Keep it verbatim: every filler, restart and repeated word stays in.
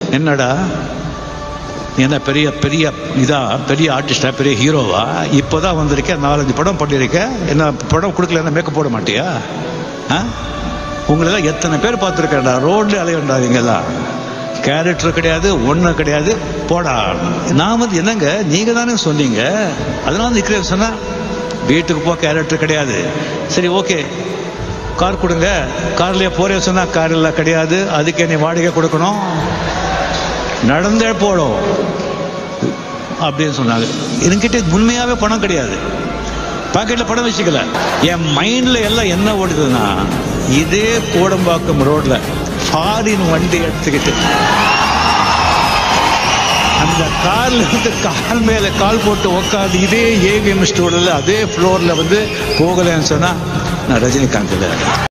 என்னடா என்ன பெரிய பெரிய இதா பெரிய ஆர்டிஸ்டா பெரிய ஹீரோவா இப்போதான் வந்திருக்கேன் நாலஞ்சு படம் பண்ணியிருக்கேன் என்ன படம் கொடுக்கல மேக்கப் போட மாட்டியா உங்களெல்லாம் எத்தனை பேர் பார்த்துருக்கேன்டா ரோட்ல அலையண்டாதீங்கெல்லாம் கேரக்டர் கிடையாது ஒன்றும் கிடையாது போடா நான் வந்து என்னங்க நீங்க தானே சொன்னீங்க அதனால நிற்கிறேன் சொன்னா வீட்டுக்கு போ கேரக்டர் கிடையாது சரி ஓகே கார் கொடுங்க கார்லயே போறேன் சொன்னா கார் எல்லாம் கிடையாது அதுக்கே நீ வாடகை கொடுக்கணும் நடந்தே போடும் அப்படின்னு சொன்னாங்க என்கிட்ட உண்மையாவே பணம் கிடையாது பாக்கெட்ல பணம் வச்சுக்கல என் மைண்ட்ல எல்லாம் என்ன ஓடுதுன்னா இதே கோடம்பாக்கம் ரோட்ல ஃபாரின் வண்டி எடுத்துக்கிட்டு அந்த கார்ல இருந்து கால் மேல கால் போட்டு உட்காந்து இதே ஏவிஎம் ஸ்டோர்ல அதே ஃப்ளோர்ல வந்து போகலன்னு சொன்னா நான் ரஜினிகாந்த் இல்லை